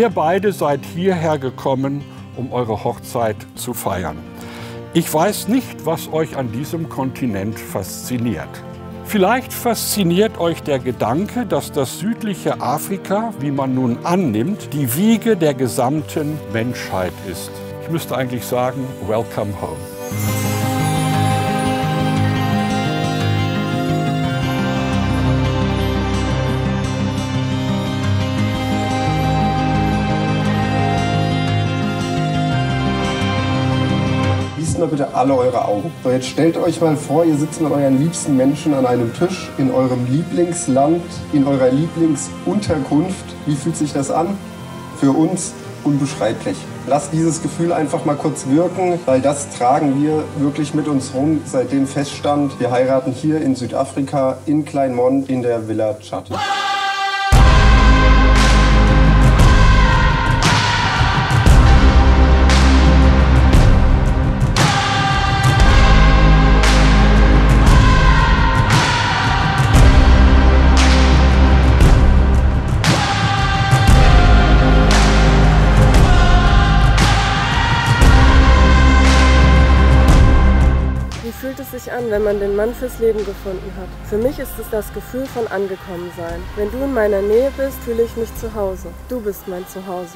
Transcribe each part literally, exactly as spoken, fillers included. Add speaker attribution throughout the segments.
Speaker 1: Ihr beide seid hierher gekommen, um eure Hochzeit zu feiern. Ich weiß nicht, was euch an diesem Kontinent fasziniert. Vielleicht fasziniert euch der Gedanke, dass das südliche Afrika, wie man nun annimmt, die Wiege der gesamten Menschheit ist. Ich müsste eigentlich sagen, welcome home.
Speaker 2: Mal bitte alle eure Augen. So, jetzt stellt euch mal vor, ihr sitzt mit euren liebsten Menschen an einem Tisch in eurem Lieblingsland, in eurer Lieblingsunterkunft. Wie fühlt sich das an? Für uns unbeschreiblich. Lasst dieses Gefühl einfach mal kurz wirken, weil das tragen wir wirklich mit uns rum, seitdem feststand, wir heiraten hier in Südafrika in Kleinmond in der Villa Tschad.
Speaker 3: Wie fühlt es sich an, wenn man den Mann fürs Leben gefunden hat? Für mich ist es das Gefühl von Angekommensein. Wenn du in meiner Nähe bist, fühle ich mich zu Hause. Du bist mein Zuhause.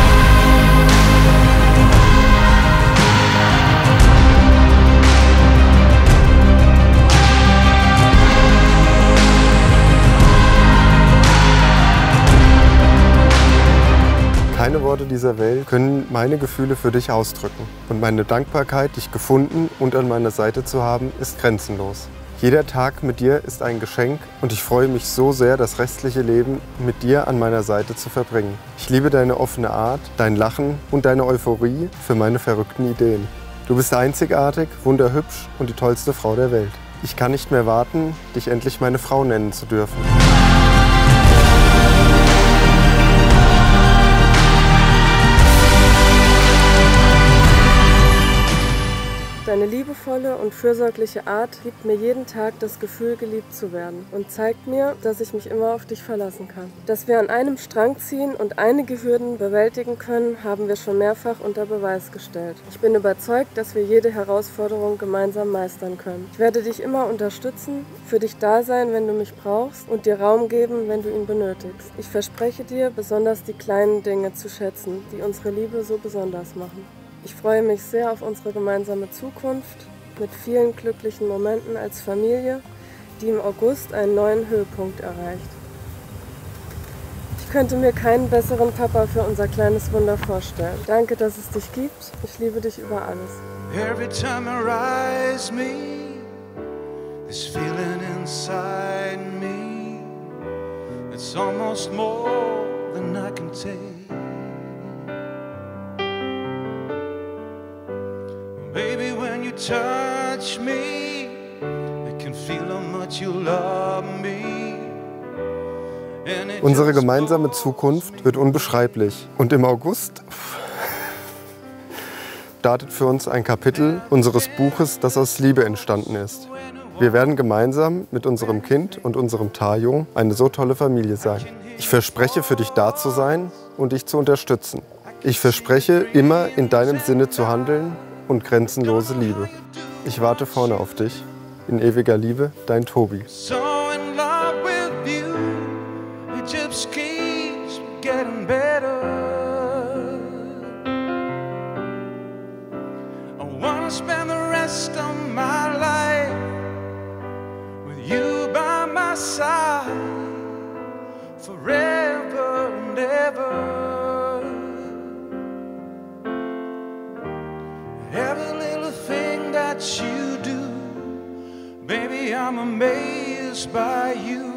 Speaker 2: Keine Worte dieser Welt können meine Gefühle für dich ausdrücken. Und meine Dankbarkeit, dich gefunden und an meiner Seite zu haben, ist grenzenlos. Jeder Tag mit dir ist ein Geschenk und ich freue mich so sehr, das restliche Leben mit dir an meiner Seite zu verbringen. Ich liebe deine offene Art, dein Lachen und deine Euphorie für meine verrückten Ideen. Du bist einzigartig, wunderhübsch und die tollste Frau der Welt. Ich kann nicht mehr warten, dich endlich meine Frau nennen zu dürfen.
Speaker 3: Deine liebevolle und fürsorgliche Art gibt mir jeden Tag das Gefühl, geliebt zu werden und zeigt mir, dass ich mich immer auf dich verlassen kann. Dass wir an einem Strang ziehen und einige Hürden bewältigen können, haben wir schon mehrfach unter Beweis gestellt. Ich bin überzeugt, dass wir jede Herausforderung gemeinsam meistern können. Ich werde dich immer unterstützen, für dich da sein, wenn du mich brauchst und dir Raum geben, wenn du ihn benötigst. Ich verspreche dir, besonders die kleinen Dinge zu schätzen, die unsere Liebe so besonders machen. Ich freue mich sehr auf unsere gemeinsame Zukunft mit vielen glücklichen Momenten als Familie, die im August einen neuen Höhepunkt erreicht. Ich könnte mir keinen besseren Papa für unser kleines Wunder vorstellen. Danke, dass es dich gibt. Ich liebe dich über alles.
Speaker 4: Every time I rise me, this feeling inside me, it's almost more than I can take. Baby, when you touch me, I can feel how much you love me.
Speaker 2: Unsere gemeinsame Zukunft wird unbeschreiblich. Und im August startet für uns ein Kapitel unseres Buches, das aus Liebe entstanden ist. Wir werden gemeinsam mit unserem Kind und unserem Tajo eine so tolle Familie sein. Ich verspreche, für dich da zu sein und dich zu unterstützen. Ich verspreche, immer in deinem Sinne zu handeln und grenzenlose Liebe. Ich warte vorne auf dich. In ewiger Liebe, dein Tobi.
Speaker 4: So in love with you, it just keeps getting better. I wanna spend the rest of my life with you by my side, forever and ever. Every little thing that you do, baby, I'm amazed by you.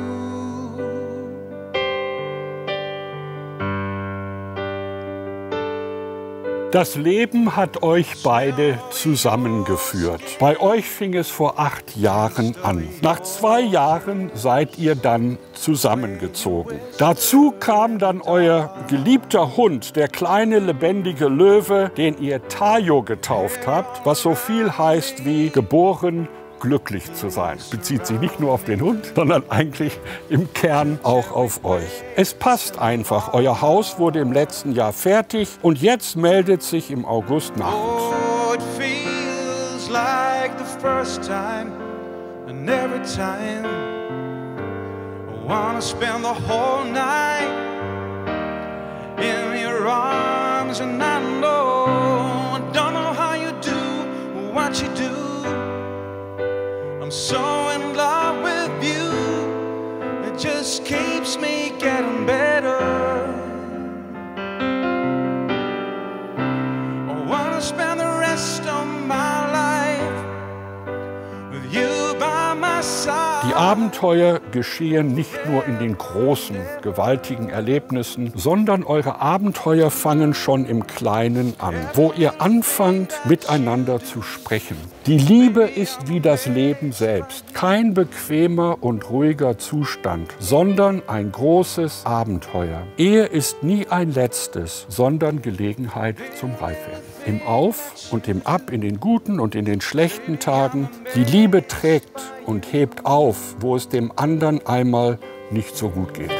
Speaker 1: Das Leben hat euch beide zusammengeführt. Bei euch fing es vor acht Jahren an. Nach zwei Jahren seid ihr dann zusammengezogen. Dazu kam dann euer geliebter Hund, der kleine lebendige Löwe, den ihr Tajo getauft habt, was so viel heißt wie geboren glücklich zu sein. Bezieht sich nicht nur auf den Hund, sondern eigentlich im Kern auch auf euch. Es passt einfach. Euer Haus wurde im letzten Jahr fertig und jetzt meldet sich im August nach.
Speaker 4: Oh, it feels like the first time, and every time I wanna spend the whole night in your arms, and I know I don't know how you do what you do. I'm so in love with you, it just keeps me getting better. I wanna spend the rest of my life with you by my side.
Speaker 1: Die Abenteuer geschehen nicht nur in den großen, gewaltigen Erlebnissen, sondern eure Abenteuer fangen schon im Kleinen an, wo ihr anfangt, miteinander zu sprechen. Die Liebe ist wie das Leben selbst, kein bequemer und ruhiger Zustand, sondern ein großes Abenteuer. Ehe ist nie ein letztes, sondern Gelegenheit zum Reifwerden. Im Auf und im Ab, in den guten und in den schlechten Tagen, die Liebe trägt und hebt auf, wo es dem anderen einmal nicht so gut geht.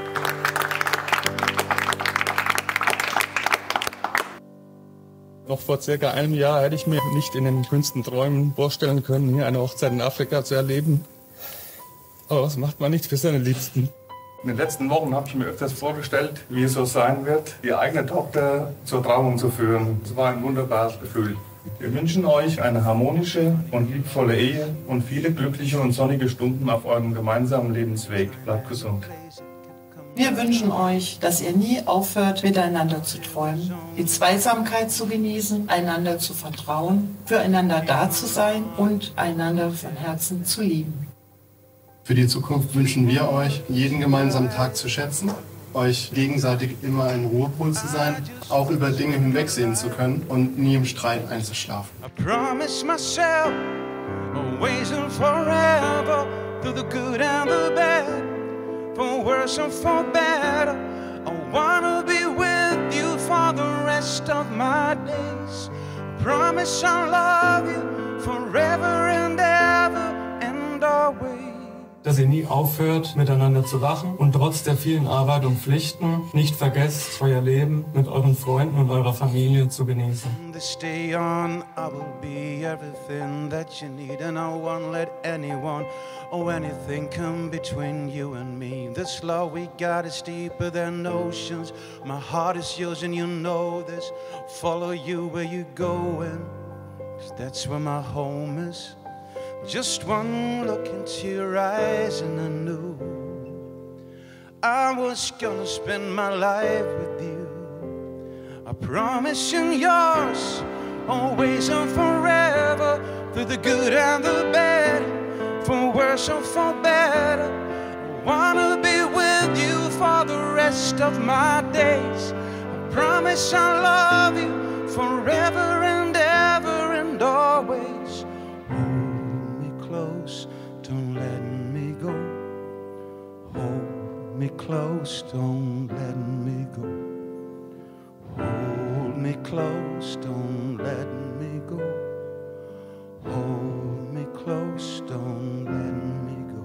Speaker 5: Noch vor circa einem Jahr hätte ich mir nicht in den kühnsten Träumen vorstellen können, hier eine Hochzeit in Afrika zu erleben. Aber was macht man nicht für seine Liebsten? In den letzten Wochen habe ich mir öfters vorgestellt, wie es so sein wird, die eigene Tochter zur Trauung zu führen. Es war ein wunderbares Gefühl. Wir wünschen euch eine harmonische und liebevolle Ehe und viele glückliche und sonnige Stunden auf eurem gemeinsamen Lebensweg. Bleibt gesund.
Speaker 6: Wir wünschen euch, dass ihr nie aufhört, miteinander zu träumen, die Zweisamkeit zu genießen, einander zu vertrauen, füreinander da zu sein und einander von Herzen zu lieben.
Speaker 7: Für die Zukunft wünschen wir euch, jeden gemeinsamen Tag zu schätzen, euch gegenseitig immer ein Ruhepol zu sein, auch über Dinge hinwegsehen zu können und nie im Streit einzuschlafen.
Speaker 4: I promise myself, always and forever, through the good and the bad, for worse and for better. I wanna be with you for the rest of my days. Promise I'll love you forever and ever and always.
Speaker 5: Dass ihr nie aufhört, miteinander zu lachen und trotz der vielen Arbeit und Pflichten nicht vergesst, euer Leben mit euren Freunden und eurer Familie zu genießen.
Speaker 4: This day on, I will be everything that you need, and I won't let anyone or anything come between you and me. This love we got is deeper than oceans. My heart is yours, and you know this. Follow you where you going, 'cause that's where my home is. Just one look into your eyes and I knew I was gonna spend my life with you. I promise you yours, always and forever, through the good and the bad, for worse or for better. I wanna be with you for the rest of my days. I promise I'll love you forever and ever and always. Close, don't let me go. Hold me close, don't let me go. Hold me close, don't let me go. Hold me close, don't let me go.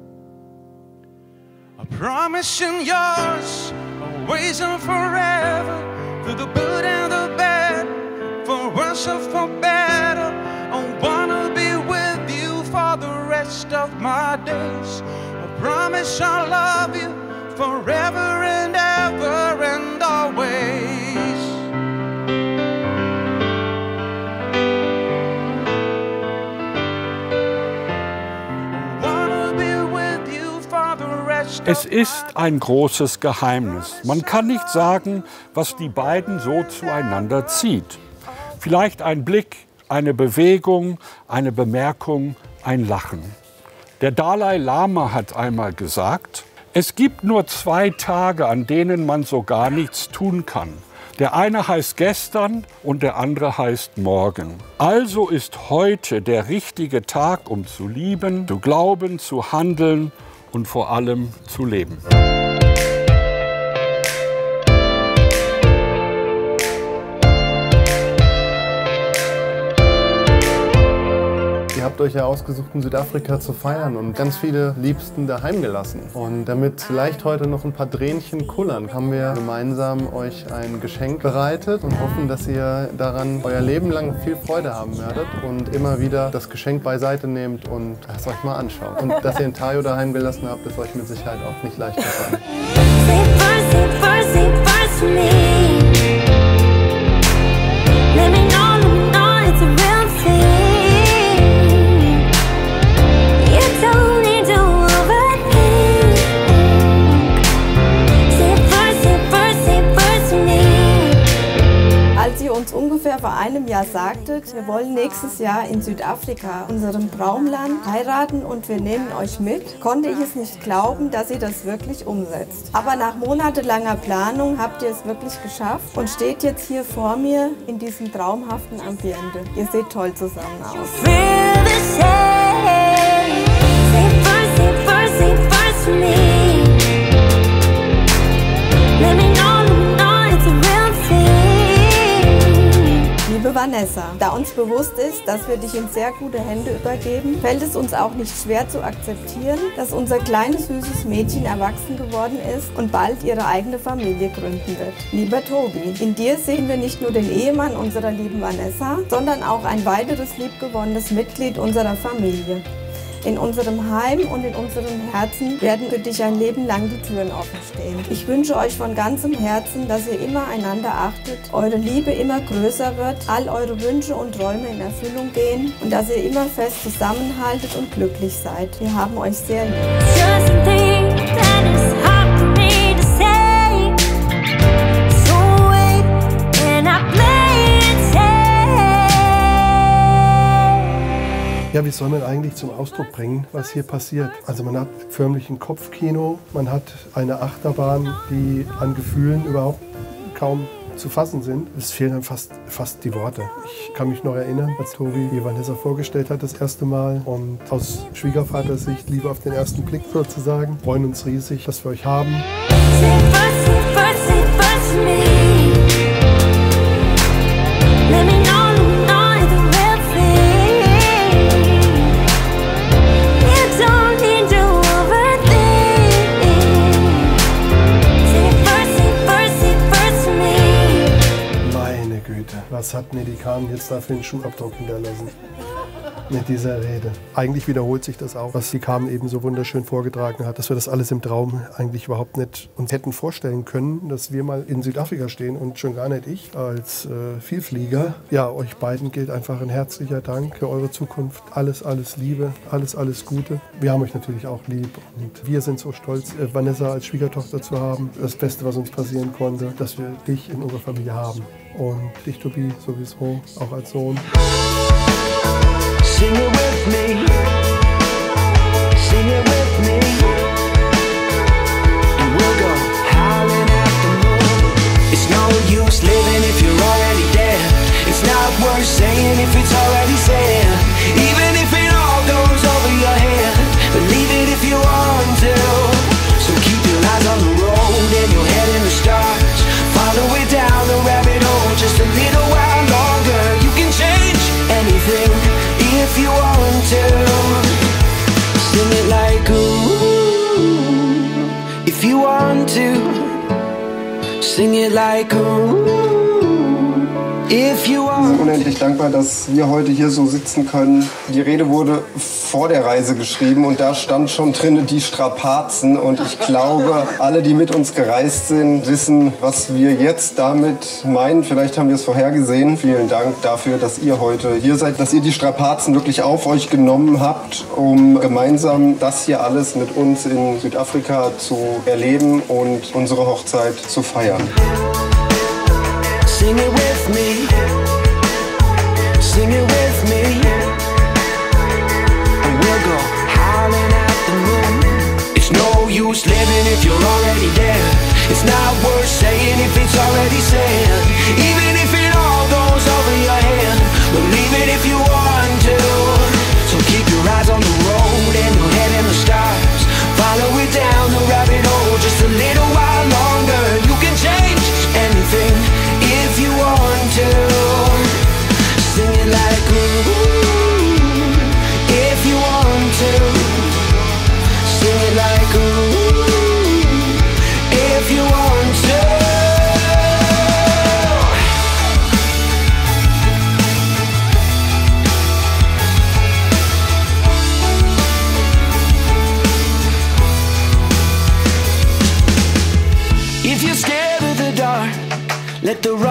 Speaker 4: I promise you yours, always and forever, through the good and the bad, for worse or for better. I wanna be with you for the rest of my days. I promise I'll love you forever and ever and always. I wanna be with you for the rest of my days.
Speaker 1: Es ist ein großes Geheimnis. Man kann nicht sagen, was die beiden so zueinander zieht. Vielleicht ein Blick, eine Bewegung, eine Bemerkung, ein Lachen. Der Dalai Lama hat einmal gesagt, es gibt nur zwei Tage, an denen man so gar nichts tun kann. Der eine heißt gestern und der andere heißt morgen. Also ist heute der richtige Tag, um zu lieben, zu glauben, zu handeln und vor allem zu leben.
Speaker 2: Ihr
Speaker 7: habt euch ja ausgesucht, in Südafrika zu feiern und ganz viele Liebsten daheim gelassen. Und damit vielleicht heute noch ein paar Tränchen kullern, haben wir gemeinsam euch ein Geschenk bereitet und hoffen, dass ihr daran euer Leben lang viel Freude haben werdet und immer wieder das Geschenk beiseite nehmt und es euch mal anschaut. Und dass ihr in Tayo daheim gelassen habt, ist euch mit Sicherheit auch nicht leicht gefallen.
Speaker 8: Als ihr uns ungefähr vor einem Jahr sagtet, wir wollen nächstes Jahr in Südafrika, unserem Traumland, heiraten und wir nehmen euch mit, konnte ich es nicht glauben, dass ihr das wirklich umsetzt. Aber nach monatelanger Planung habt ihr es wirklich geschafft und steht jetzt hier vor mir in diesem traumhaften Ambiente. Ihr seht toll zusammen aus. Liebe Vanessa, da uns bewusst ist, dass wir dich in sehr gute Hände übergeben, fällt es uns auch nicht schwer zu akzeptieren, dass unser kleines süßes Mädchen erwachsen geworden ist und bald ihre eigene Familie gründen wird. Lieber Tobi, in dir sehen wir nicht nur den Ehemann unserer lieben Vanessa, sondern auch ein weiteres liebgewonnenes Mitglied unserer Familie. In unserem Heim und in unserem Herzen werden für dich ein Leben lang die Türen offen stehen. Ich wünsche euch von ganzem Herzen, dass ihr immer einander achtet, eure Liebe immer größer wird, all eure Wünsche und Träume in Erfüllung gehen und dass ihr immer fest zusammenhaltet und glücklich seid. Wir haben euch sehr lieb.
Speaker 9: Ja, wie soll man eigentlich zum Ausdruck bringen, was hier passiert? Also man hat förmlich ein Kopfkino, man hat eine Achterbahn, die an Gefühlen überhaupt kaum zu fassen sind. Es fehlen dann fast, fast die Worte. Ich kann mich noch erinnern, als Tobi die Vanessa vorgestellt hat das erste Mal und aus Schwiegervatersicht, Liebe auf den ersten Blick sozusagen, freuen uns riesig, dass wir euch haben. Was hat Medikan jetzt da für einen Schuhabdruck hinterlassen? Mit dieser Rede. Eigentlich wiederholt sich das auch, was die Carmen eben so wunderschön vorgetragen hat, dass wir das alles im Traum eigentlich überhaupt nicht uns hätten vorstellen können, dass wir mal in Südafrika stehen und schon gar nicht ich als äh, Vielflieger. Ja, euch beiden gilt einfach ein herzlicher Dank für eure Zukunft. Alles, alles Liebe, alles, alles Gute. Wir haben euch natürlich auch lieb und wir sind so stolz, äh, Vanessa als Schwiegertochter zu haben. Das Beste, was uns passieren konnte, dass wir dich in unserer Familie haben. Und dich, Tobi, sowieso, auch als Sohn.
Speaker 10: Sing it with me, sing it with me, and we'll go howling at the moon. It's no use living if you're already dead. It's not worth saying if it's already said. Even if it all goes over your head, believe it if you want to. So keep your eyes on the road and your head in the stars. Follow it down the rabbit hole just a little while longer. You can change anything if you want to. Sing it like ooh. If you want to. Sing it like ooh. If you want.
Speaker 2: Ich bin unendlich dankbar, dass wir heute hier so sitzen können. Die Rede wurde vor der Reise geschrieben und da stand schon drin die Strapazen. Und ich glaube, alle, die mit uns gereist sind, wissen, was wir jetzt damit meinen. Vielleicht haben wir es vorhergesehen. Vielen Dank dafür, dass ihr heute hier seid, dass ihr die Strapazen wirklich auf euch genommen habt, um gemeinsam das hier alles mit uns in Südafrika zu erleben und unsere Hochzeit zu feiern.
Speaker 10: Sing it with me, sing it with me, and we'll go howling at the moon. It's no use living if you're already dead. It's not worth saying if it's already said. Even if it all goes over your head, believe it if you want to. So keep your eyes on the road and your head in the stars. Follow it down the rabbit hole just a little while longer. You can change anything if you want to. Sing it like ooh.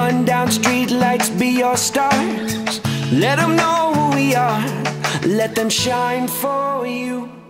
Speaker 10: rundown street lights be your stars. Let them know who we are, let them shine for you.